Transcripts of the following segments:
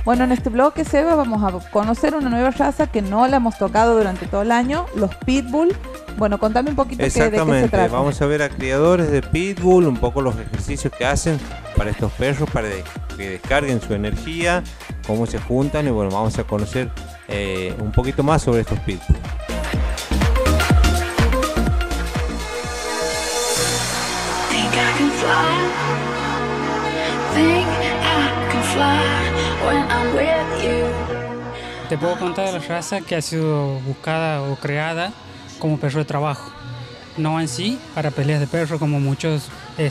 Bueno, en este bloque, Seba, vamos a conocer una nueva raza que no la hemos tocado durante todo el año, los Pitbull. Bueno, contame un poquito de qué se Exactamente, trata. vamos a ver a criadores de Pitbull, un poco los ejercicios que hacen para estos perros, para que descarguen su energía, cómo se juntan y bueno, vamos a conocer un poquito más sobre estos Pitbull. Think I can fly. Think I can fly when I'm with you. Te puedo contar de la raza que ha sido buscada o creada como perro de trabajo, no en sí para peleas de perro como muchos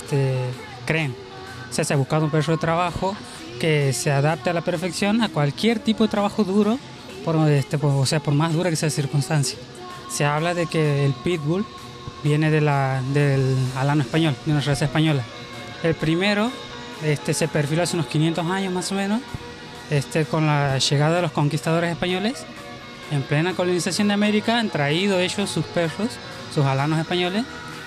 creen. O sea, se ha buscado un perro de trabajo que se adapte a la perfección a cualquier tipo de trabajo duro, por más dura que sea la circunstancia. Se habla de que el Pitbull viene del alano español, de una raza española. El primero se perfiló hace unos 500 años más o menos, con la llegada de los conquistadores españoles. En plena colonización de América han traído ellos sus perros, sus alanos españoles,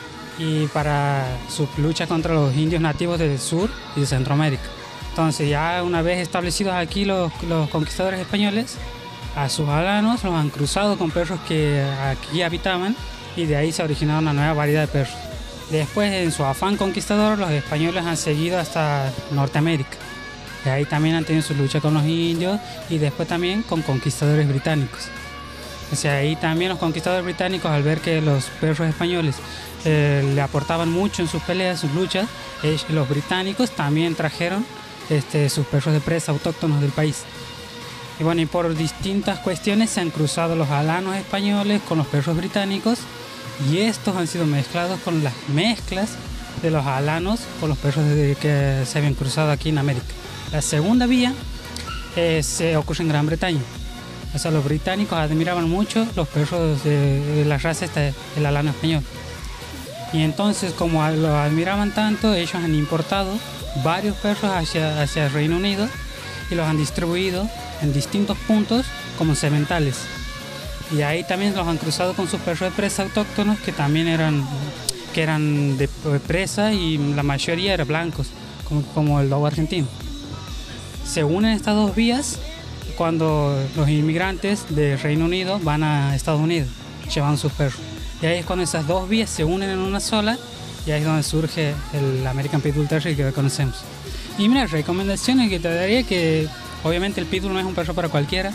y para su lucha contra los indios nativos del sur y de Centroamérica. Entonces, ya una vez establecidos aquí los conquistadores españoles, a sus alanos los han cruzado con perros que aquí habitaban, y de ahí se ha originado una nueva variedad de perros. Después, en su afán conquistador, los españoles han seguido hasta Norteamérica. De ahí también han tenido su lucha con los indios y después también con conquistadores británicos. O sea, ahí también los conquistadores británicos, al ver que los perros españoles le aportaban mucho en sus peleas, sus luchas, los británicos también trajeron sus perros de presa autóctonos del país. Y bueno, y por distintas cuestiones se han cruzado los alanos españoles con los perros británicos, y estos han sido mezclados con las mezclas de los alanos con los perros que se habían cruzado aquí en América. La segunda vía se ocurre en Gran Bretaña. O sea, los británicos admiraban mucho los perros de la raza el alano español. Y entonces, como lo admiraban tanto, ellos han importado varios perros hacia el Reino Unido y los han distribuido en distintos puntos como sementales. Y ahí también los han cruzado con sus perros de presa autóctonos, que también eran de presa, y la mayoría eran blancos, como el lobo argentino. Se unen estas dos vías cuando los inmigrantes del Reino Unido van a Estados Unidos llevando sus perros. Y ahí es cuando esas dos vías se unen en una sola, y ahí es donde surge el American Pitbull Terrier que conocemos. Y mira, recomendaciones que te daría: que obviamente el Pitbull no es un perro para cualquiera,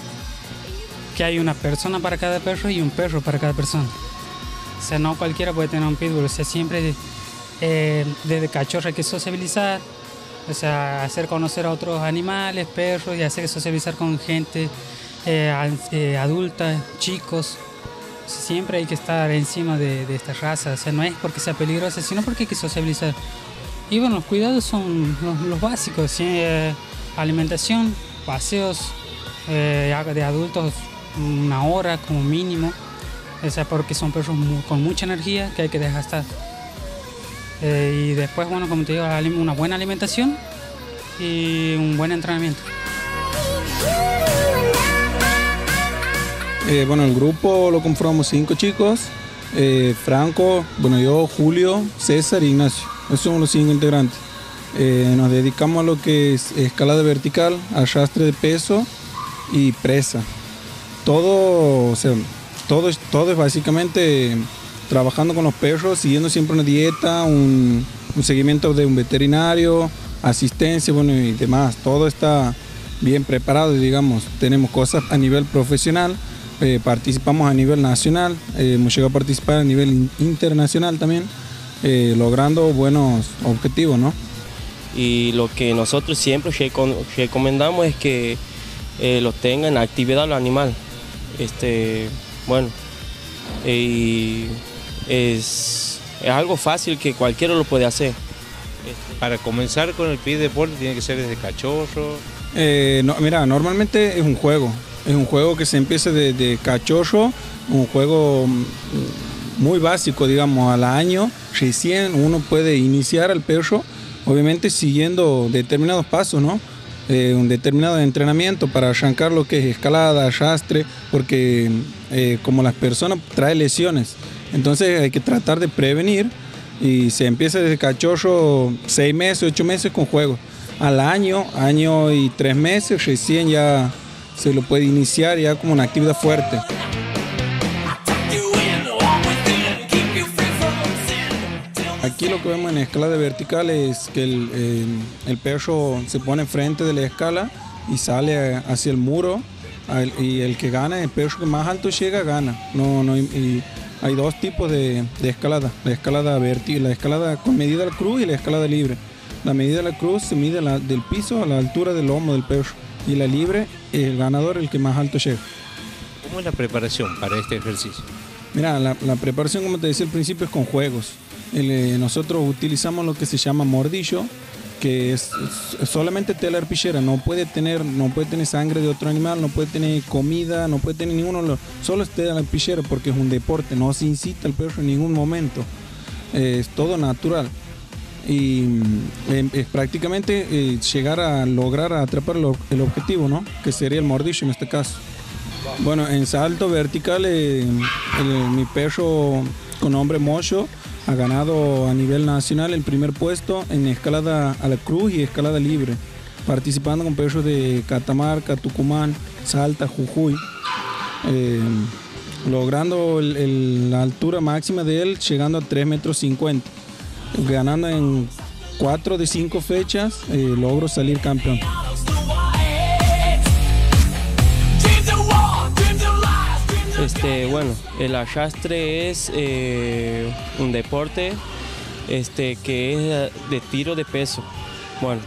que hay una persona para cada perro y un perro para cada persona. O sea, no cualquiera puede tener un Pitbull. O sea, siempre desde cachorro hay que sociabilizar, o sea, hacer conocer a otros animales, perros, y hacer sociabilizar con gente adulta, chicos. O sea, siempre hay que estar encima de esta raza. O sea, no es porque sea peligrosa, sino porque hay que sociabilizar. Y bueno, los cuidados son los básicos, ¿sí? Alimentación, paseos de adultos 1 hora como mínimo. O sea, porque son perros con mucha energía que hay que dejar estar. Y después, bueno, como te digo, una buena alimentación y un buen entrenamiento. Bueno, el grupo lo conformamos 5 chicos: Franco, bueno, yo, Julio, César y Ignacio. Esos somos los 5 integrantes. Nos dedicamos a lo que es escalada vertical, arrastre de peso y presa. Todo es básicamente trabajando con los perros, siguiendo siempre una dieta, un seguimiento de un veterinario, asistencia, bueno, y demás. Todo está bien preparado, digamos. Tenemos cosas a nivel profesional, participamos a nivel nacional, hemos llegado a participar a nivel internacional también, logrando buenos objetivos, ¿no? Y lo que nosotros siempre recomendamos es que los tengan en actividad los animales. Bueno, y es algo fácil que cualquiera lo puede hacer. Para comenzar con el pit deporte tiene que ser desde cachorro. No, mira, normalmente es un juego que se empieza de cachorro, un juego muy básico, digamos, al año. Recién uno puede iniciar al perro, obviamente siguiendo determinados pasos, ¿no? Un determinado entrenamiento para arrancar lo que es escalada, arrastre, porque como las personas trae lesiones, entonces hay que tratar de prevenir, y se empieza desde cachorro 6 meses, 8 meses con juegos. al año y 3 meses, recién ya se lo puede iniciar ya como una actividad fuerte. Aquí lo que vemos en escalada vertical es que el perro se pone enfrente de la escala y sale hacia el muro, y el que gana, el perro que más alto llega, gana. Y hay dos tipos de escalada, la escalada con medida de la cruz y la escalada libre. La medida de la cruz se mide del piso a la altura del lomo del perro, y la libre, el ganador, el que más alto llega. ¿Cómo es la preparación para este ejercicio? Mira, la preparación, como te decía al principio, es con juegos. Nosotros utilizamos lo que se llama mordillo, que es solamente tela arpillera, no puede tener sangre de otro animal, no puede tener comida, no puede tener solo es tela arpillera, porque es un deporte, no se incita al perro en ningún momento, es todo natural. Y es prácticamente llegar a lograr atrapar el objetivo, ¿no? Que sería el mordillo en este caso. Bueno, en salto vertical, mi perro con nombre Mocho ha ganado a nivel nacional el primer puesto en escalada a la cruz y escalada libre, participando con perros de Catamarca, Tucumán, Salta, Jujuy, logrando la altura máxima de él llegando a 3,50 metros, ganando en 4 de 5 fechas, logró salir campeón. Bueno, el arrastre es un deporte que es de tiro de peso. Bueno,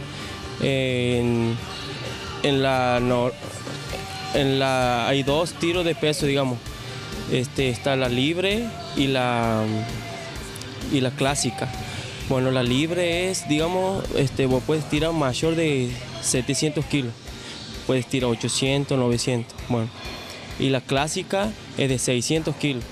hay dos tiros de peso, digamos. Está la libre y la clásica. Bueno, la libre es, digamos, vos puedes tirar mayor de 700 kilos, puedes tirar 800, 900, bueno. Y la clásica es de 600 kilos.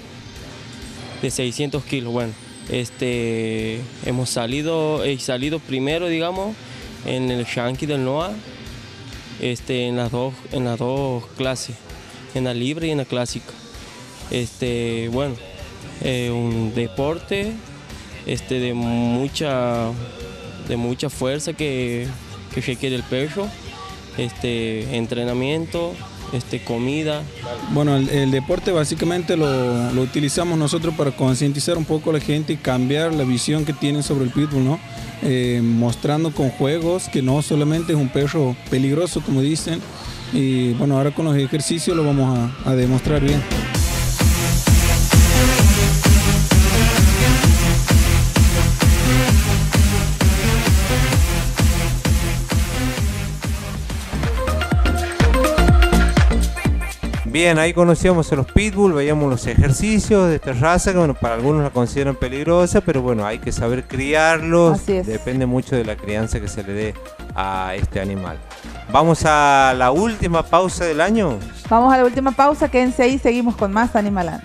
Bueno, he salido primero, digamos, en el ranking del NOA, en las dos clases, en la libre y en la clásica. Bueno, un deporte de mucha fuerza que requiere el perro, entrenamiento, comida. Bueno, el deporte básicamente lo utilizamos nosotros para concientizar un poco a la gente y cambiar la visión que tienen sobre el pitbull, ¿no? Mostrando con juegos que no solamente es un perro peligroso, como dicen, y bueno, ahora con los ejercicios lo vamos a demostrar bien. Bien, ahí conocíamos a los pitbull, veíamos los ejercicios de esta raza, que bueno, para algunos la consideran peligrosa, pero bueno, hay que saber criarlos. Así es. Depende mucho de la crianza que se le dé a este animal. Vamos a la última pausa del año. Vamos a la última pausa, quédense ahí, seguimos con más Animaland.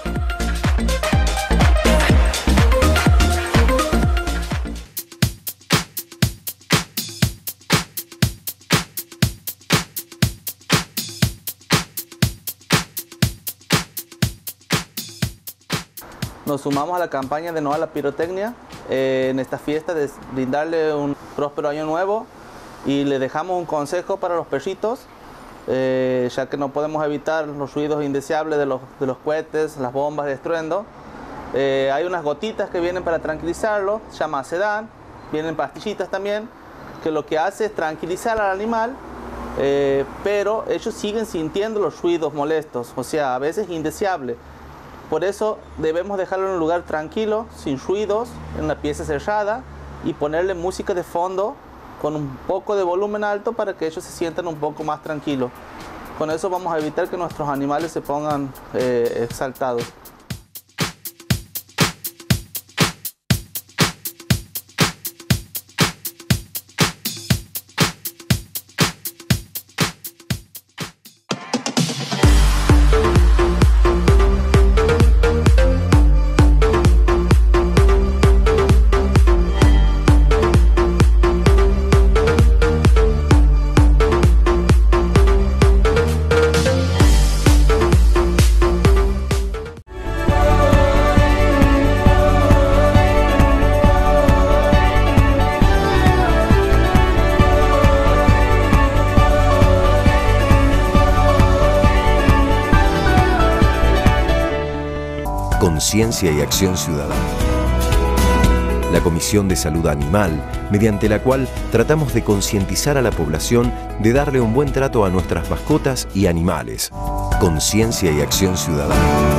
Nos sumamos a la campaña de No a la Pirotecnia en esta fiesta de brindarle un próspero año nuevo, y le dejamos un consejo para los perritos, ya que no podemos evitar los ruidos indeseables de los cohetes, las bombas de estruendo. Hay unas gotitas que vienen para tranquilizarlo, se llama Sedan, vienen pastillitas también, que lo que hace es tranquilizar al animal, pero ellos siguen sintiendo los ruidos molestos, o sea, a veces indeseables. Por eso debemos dejarlo en un lugar tranquilo, sin ruidos, en una pieza cerrada, y ponerle música de fondo con un poco de volumen alto para que ellos se sientan un poco más tranquilos. Con eso vamos a evitar que nuestros animales se pongan exaltados. Conciencia y Acción Ciudadana. La Comisión de Salud Animal, mediante la cual tratamos de concientizar a la población de darle un buen trato a nuestras mascotas y animales. Conciencia y Acción Ciudadana.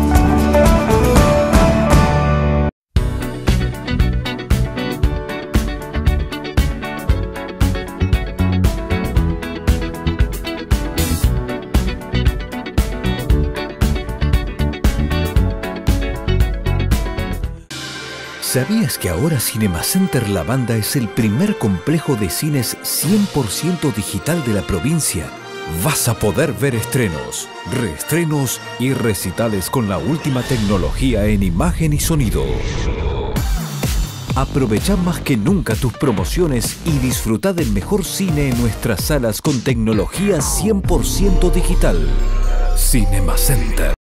¿Sabías que ahora Cinemacenter La Banda es el primer complejo de cines 100% digital de la provincia? Vas a poder ver estrenos, reestrenos y recitales con la última tecnología en imagen y sonido. Aprovecha más que nunca tus promociones y disfruta del mejor cine en nuestras salas con tecnología 100% digital. Cinemacenter.